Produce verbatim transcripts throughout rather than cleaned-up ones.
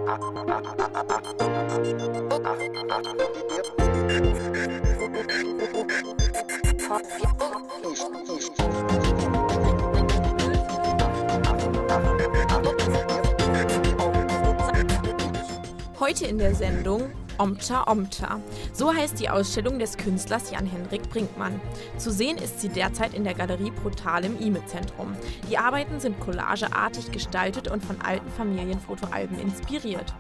Heute in der Sendung Omta Omta. So heißt die Ausstellung des Künstlers Jan-Henrik Brinkmann. Zu sehen ist sie derzeit in der Galerie Brutal im I M E-Zentrum. Die Arbeiten sind collageartig gestaltet und von alten Familienfotoalben inspiriert.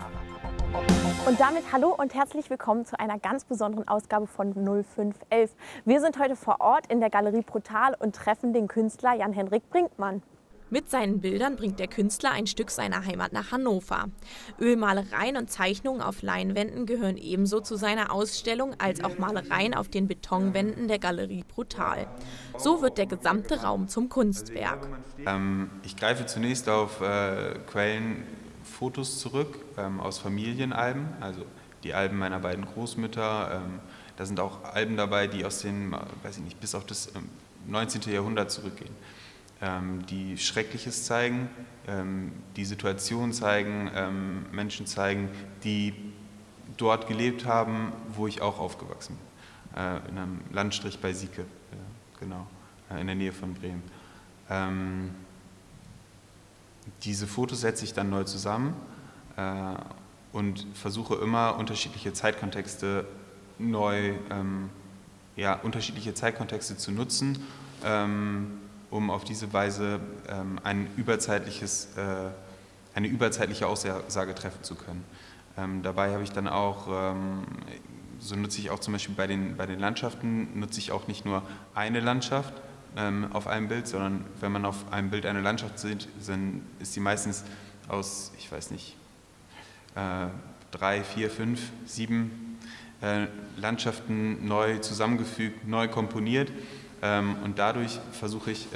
Und damit hallo und herzlich willkommen zu einer ganz besonderen Ausgabe von null fünf elf. Wir sind heute vor Ort in der Galerie Brutal und treffen den Künstler Jan-Henrik Brinkmann. Mit seinen Bildern bringt der Künstler ein Stück seiner Heimat nach Hannover. Ölmalereien und Zeichnungen auf Leinwänden gehören ebenso zu seiner Ausstellung als auch Malereien auf den Betonwänden der Galerie Brutal. So wird der gesamte Raum zum Kunstwerk. Ähm, ich greife zunächst auf äh, Quellenfotos zurück ähm, aus Familienalben, also die Alben meiner beiden Großmütter. Ähm, da sind auch Alben dabei, die aus den, weiß ich nicht, bis auf das ähm, neunzehnten Jahrhundert zurückgehen. Die Schreckliches zeigen, die Situation zeigen, Menschen zeigen, die dort gelebt haben, wo ich auch aufgewachsen bin, in einem Landstrich bei Sieke, genau, in der Nähe von Bremen. Diese Fotos setze ich dann neu zusammen und versuche immer unterschiedliche Zeitkontexte neu, ja, unterschiedliche Zeitkontexte zu nutzen, um auf diese Weise ähm, ein überzeitliches, äh, eine überzeitliche Aussage treffen zu können. Ähm, dabei habe ich dann auch, ähm, so nutze ich auch zum Beispiel bei den, bei den Landschaften, nutze ich auch nicht nur eine Landschaft ähm, auf einem Bild, sondern wenn man auf einem Bild eine Landschaft sieht, dann ist die meistens aus, ich weiß nicht, äh, drei, vier, fünf, sieben äh, Landschaften neu zusammengefügt, neu komponiert. Und dadurch versuche ich,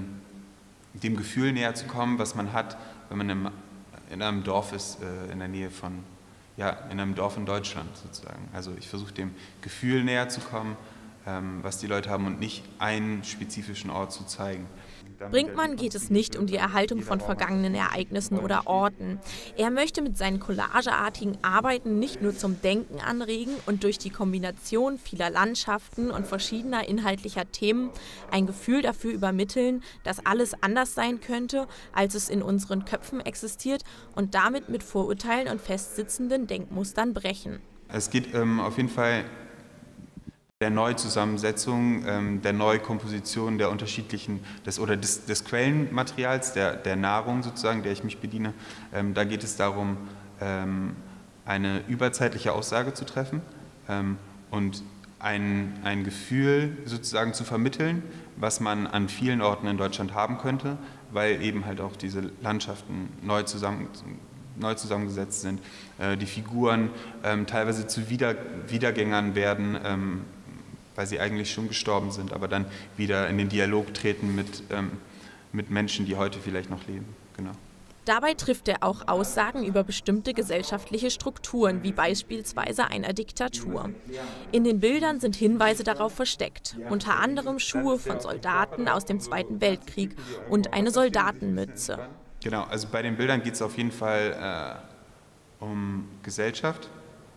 dem Gefühl näher zu kommen, was man hat, wenn man in einem Dorf ist, in der Nähe von, ja, in einem Dorf in Deutschland sozusagen. Also ich versuche dem Gefühl näher zu kommen, was die Leute haben und nicht einen spezifischen Ort zu zeigen. Brinkmann geht es nicht um die Erhaltung von vergangenen Ereignissen oder Orten. Er möchte mit seinen collageartigen Arbeiten nicht nur zum Denken anregen und durch die Kombination vieler Landschaften und verschiedener inhaltlicher Themen ein Gefühl dafür übermitteln, dass alles anders sein könnte, als es in unseren Köpfen existiert und damit mit Vorurteilen und festsitzenden Denkmustern brechen. Es geht ähm, auf jeden Fall der Neuzusammensetzung, ähm, der Neukomposition der unterschiedlichen, des, oder des, des Quellenmaterials, der, der Nahrung sozusagen, der ich mich bediene. Ähm, da geht es darum, ähm, eine überzeitliche Aussage zu treffen ähm, und ein, ein Gefühl sozusagen zu vermitteln, was man an vielen Orten in Deutschland haben könnte, weil eben halt auch diese Landschaften neu zusammen neu zusammengesetzt sind, äh, die Figuren ähm, teilweise zu Wieder, Wiedergängern werden, ähm, weil sie eigentlich schon gestorben sind, aber dann wieder in den Dialog treten mit, ähm, mit Menschen, die heute vielleicht noch leben. Genau. Dabei trifft er auch Aussagen über bestimmte gesellschaftliche Strukturen, wie beispielsweise einer Diktatur. In den Bildern sind Hinweise darauf versteckt, unter anderem Schuhe von Soldaten aus dem Zweiten Weltkrieg und eine Soldatenmütze. Genau, also bei den Bildern geht es auf jeden Fall äh, um Gesellschaft,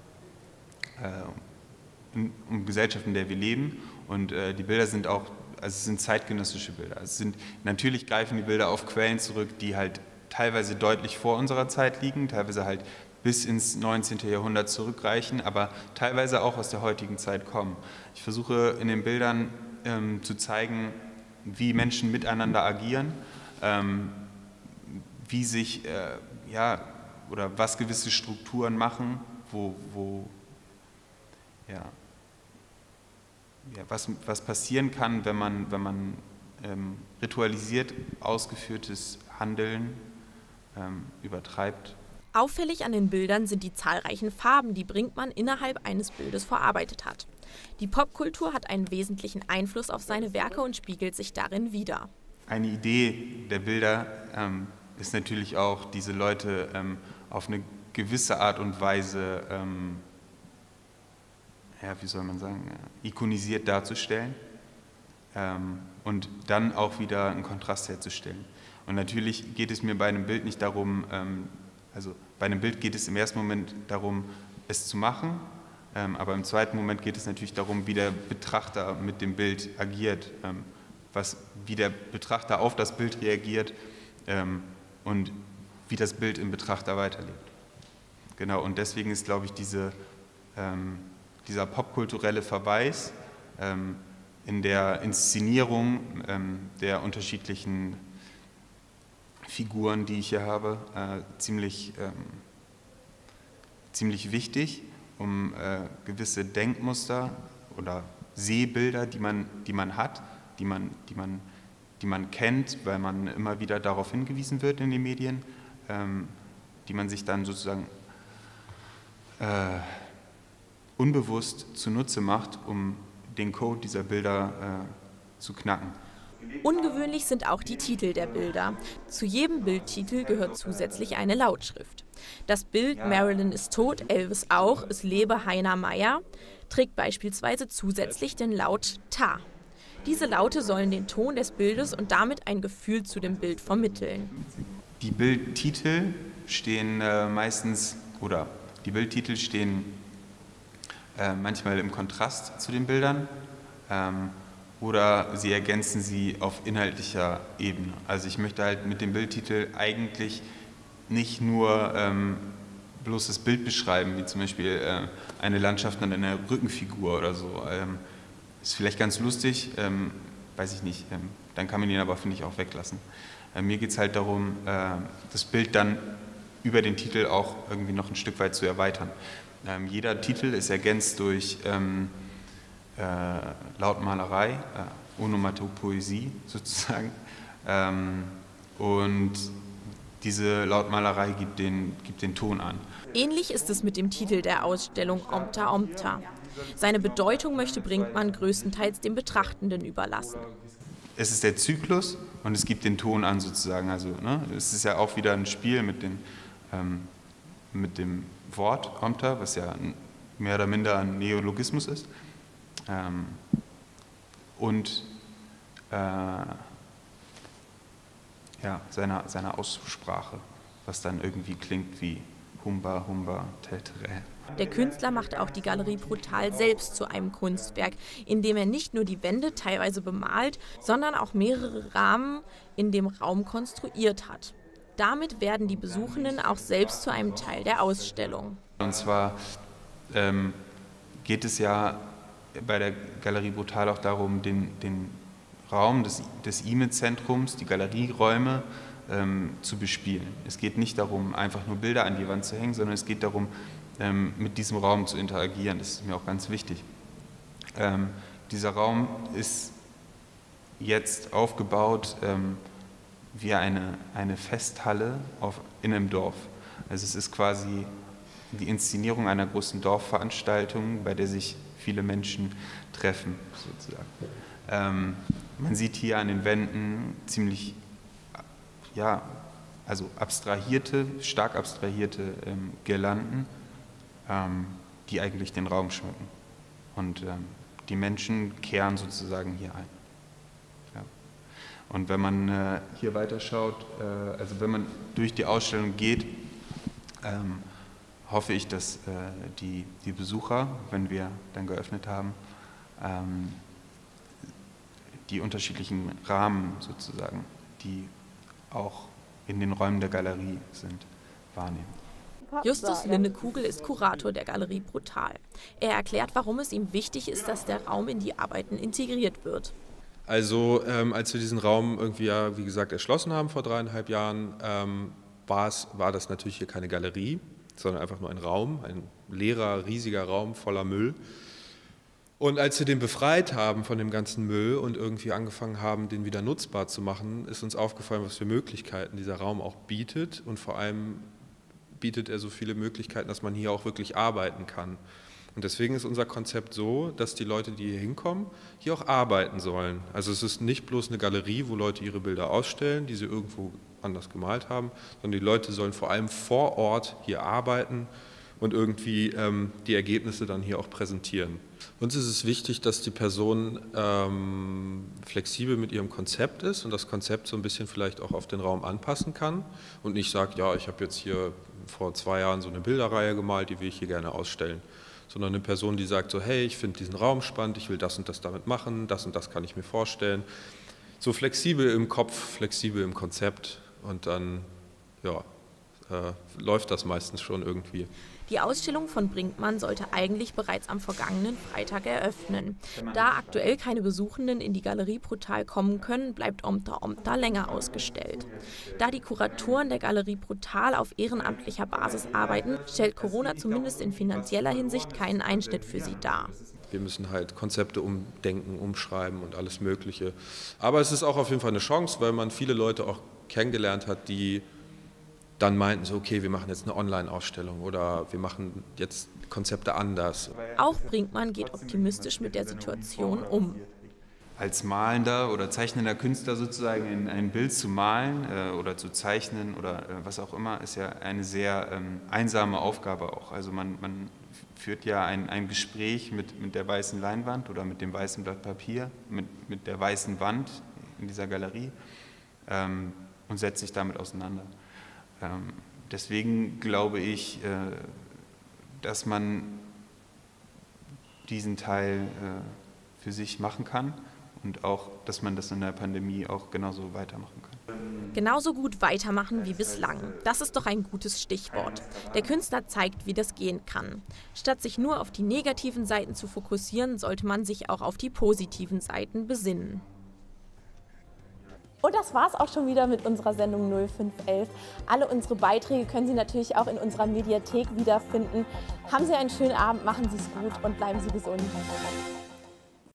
äh, um, um Gesellschaft, in der wir leben, und äh, die Bilder sind auch, also es sind zeitgenössische Bilder. Es sind, natürlich greifen die Bilder auf Quellen zurück, die halt teilweise deutlich vor unserer Zeit liegen, teilweise halt bis ins neunzehnten Jahrhundert zurückreichen, aber teilweise auch aus der heutigen Zeit kommen. Ich versuche in den Bildern ähm, zu zeigen, wie Menschen miteinander agieren, ähm, wie sich, äh, ja, oder was gewisse Strukturen machen, wo, wo ja, ja, was, was passieren kann, wenn man, wenn man ähm, ritualisiert ausgeführtes Handeln ähm, übertreibt. Auffällig an den Bildern sind die zahlreichen Farben, die Brinkmann innerhalb eines Bildes verarbeitet hat. Die Popkultur hat einen wesentlichen Einfluss auf seine Werke und spiegelt sich darin wider. Eine Idee der Bilder ähm, ist natürlich auch, diese Leute ähm, auf eine gewisse Art und Weise, ähm, ja, wie soll man sagen, ja, ikonisiert darzustellen ähm, und dann auch wieder einen Kontrast herzustellen. Und natürlich geht es mir bei einem Bild nicht darum, ähm, Also bei einem Bild geht es im ersten Moment darum, es zu machen, ähm, aber im zweiten Moment geht es natürlich darum, wie der Betrachter mit dem Bild agiert, ähm, was, wie der Betrachter auf das Bild reagiert ähm, und wie das Bild im Betrachter weiterlebt. Genau, und deswegen ist, glaube ich, diese, ähm, dieser popkulturelle Verweis ähm, in der Inszenierung ähm, der unterschiedlichen Figuren, die ich hier habe, äh, ziemlich, ähm, ziemlich wichtig, um äh, gewisse Denkmuster oder Sehbilder, die man, die man hat, die man, die, man, die man kennt, weil man immer wieder darauf hingewiesen wird in den Medien, ähm, die man sich dann sozusagen äh, unbewusst zunutze macht, um den Code dieser Bilder äh, zu knacken. Ungewöhnlich sind auch die Titel der Bilder. Zu jedem Bildtitel gehört zusätzlich eine Lautschrift. Das Bild Marilyn ist tot, Elvis auch, es lebe Heiner Meier trägt beispielsweise zusätzlich den Laut Ta. Diese Laute sollen den Ton des Bildes und damit ein Gefühl zu dem Bild vermitteln. Die Bildtitel stehen äh, meistens, oder die Bildtitel stehen äh, manchmal im Kontrast zu den Bildern. Ähm, Oder sie ergänzen sie auf inhaltlicher Ebene. Also ich möchte halt mit dem Bildtitel eigentlich nicht nur ähm, bloß das Bild beschreiben, wie zum Beispiel äh, eine Landschaft an einer Rückenfigur oder so. Ähm, ist vielleicht ganz lustig, ähm, weiß ich nicht, ähm, dann kann man ihn aber, finde ich, auch weglassen. Äh, mir geht es halt darum, äh, das Bild dann über den Titel auch irgendwie noch ein Stück weit zu erweitern. Ähm, jeder Titel ist ergänzt durch ähm, Äh, Lautmalerei, äh, Onomatopoesie sozusagen. Ähm, und diese Lautmalerei gibt den, gibt den Ton an. Ähnlich ist es mit dem Titel der Ausstellung Omta Omta. Seine Bedeutung möchte Brinkmann größtenteils dem Betrachtenden überlassen. Es ist der Zyklus und es gibt den Ton an sozusagen. Also, ne, es ist ja auch wieder ein Spiel mit, den, ähm, mit dem Wort Omta, was ja mehr oder minder ein Neologismus ist. Ähm, und äh, ja, seiner, seiner Aussprache, was dann irgendwie klingt wie Humba, Humba, Tetere. Der Künstler macht auch die Galerie Brutal selbst zu einem Kunstwerk, in dem er nicht nur die Wände teilweise bemalt, sondern auch mehrere Rahmen in dem Raum konstruiert hat. Damit werden die Besuchenden auch selbst zu einem Teil der Ausstellung. Und zwar ähm, geht es ja bei der Galerie Brutal auch darum, den, den Raum des, des I M E-Zentrums, die Galerieräume ähm, zu bespielen. Es geht nicht darum, einfach nur Bilder an die Wand zu hängen, sondern es geht darum, ähm, mit diesem Raum zu interagieren. Das ist mir auch ganz wichtig. Ähm, dieser Raum ist jetzt aufgebaut ähm, wie eine, eine Festhalle auf, in einem Dorf. Also es ist quasi die Inszenierung einer großen Dorfveranstaltung, bei der sich viele Menschen treffen, sozusagen. Ähm, man sieht hier an den Wänden ziemlich, ja, also abstrahierte, stark abstrahierte ähm, Girlanden, ähm, die eigentlich den Raum schmücken. Und ähm, die Menschen kehren sozusagen hier ein. Ja. Und wenn man äh, hier weiterschaut, äh, also wenn man durch die Ausstellung geht, ähm, hoffe ich, dass äh, die, die Besucher, wenn wir dann geöffnet haben, ähm, die unterschiedlichen Rahmen sozusagen, die auch in den Räumen der Galerie sind, wahrnehmen. Justus Linnekugel ist Kurator der Galerie Brutal. Er erklärt, warum es ihm wichtig ist, dass der Raum in die Arbeiten integriert wird. Also ähm, als wir diesen Raum irgendwie, ja, wie gesagt, erschlossen haben vor dreieinhalb Jahren, ähm, war's, war das natürlich hier keine Galerie, sondern einfach nur ein Raum, ein leerer, riesiger Raum voller Müll. Und als wir den befreit haben von dem ganzen Müll und irgendwie angefangen haben, den wieder nutzbar zu machen, ist uns aufgefallen, was für Möglichkeiten dieser Raum auch bietet. Und vor allem bietet er so viele Möglichkeiten, dass man hier auch wirklich arbeiten kann. Und deswegen ist unser Konzept so, dass die Leute, die hier hinkommen, hier auch arbeiten sollen. Also es ist nicht bloß eine Galerie, wo Leute ihre Bilder ausstellen, die sie irgendwo anders gemalt haben, sondern die Leute sollen vor allem vor Ort hier arbeiten und irgendwie ähm, die Ergebnisse dann hier auch präsentieren. Uns ist es wichtig, dass die Person ähm, flexibel mit ihrem Konzept ist und das Konzept so ein bisschen vielleicht auch auf den Raum anpassen kann und nicht sagt, ja, ich habe jetzt hier vor zwei Jahren so eine Bilderreihe gemalt, die will ich hier gerne ausstellen. Sondern eine Person, die sagt so, hey, ich finde diesen Raum spannend, ich will das und das damit machen, das und das kann ich mir vorstellen. So flexibel im Kopf, flexibel im Konzept und dann, ja, äh, läuft das meistens schon irgendwie. Die Ausstellung von Brinkmann sollte eigentlich bereits am vergangenen Freitag eröffnen. Da aktuell keine Besuchenden in die Galerie Brutal kommen können, bleibt Omta Omta länger ausgestellt. Da die Kuratoren der Galerie Brutal auf ehrenamtlicher Basis arbeiten, stellt Corona zumindest in finanzieller Hinsicht keinen Einschnitt für sie dar. Wir müssen halt Konzepte umdenken, umschreiben und alles Mögliche. Aber es ist auch auf jeden Fall eine Chance, weil man viele Leute auch kennengelernt hat, die dann meinten so, okay, wir machen jetzt eine Online-Ausstellung oder wir machen jetzt Konzepte anders. Auch Brinkmann geht optimistisch mit der Situation um. Als malender oder zeichnender Künstler sozusagen ein, ein Bild zu malen äh, oder zu zeichnen oder äh, was auch immer, ist ja eine sehr ähm, einsame Aufgabe auch. Also man, man führt ja ein, ein Gespräch mit, mit der weißen Leinwand oder mit dem weißen Blatt Papier, mit, mit der weißen Wand in dieser Galerie ähm, und setzt sich damit auseinander. Ähm, deswegen glaube ich, äh, dass man diesen Teil äh, für sich machen kann und auch, dass man das in der Pandemie auch genauso weitermachen kann. Genauso gut weitermachen wie bislang. Das ist doch ein gutes Stichwort. Der Künstler zeigt, wie das gehen kann. Statt sich nur auf die negativen Seiten zu fokussieren, sollte man sich auch auf die positiven Seiten besinnen. Und das war's auch schon wieder mit unserer Sendung null fünf elf. Alle unsere Beiträge können Sie natürlich auch in unserer Mediathek wiederfinden. Haben Sie einen schönen Abend, machen Sie es gut und bleiben Sie gesund.